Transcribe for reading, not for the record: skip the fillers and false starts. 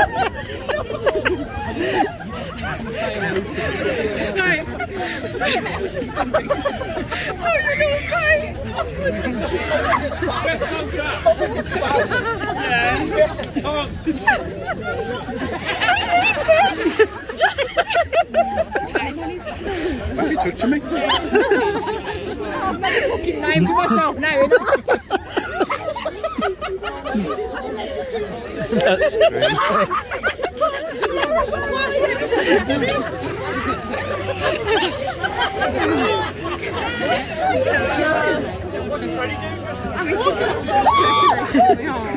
Right. Oh, your little face! Yeah. Oh. Why's he touching me? I've made a fucking name for myself now, innit? That's great. I mean, she's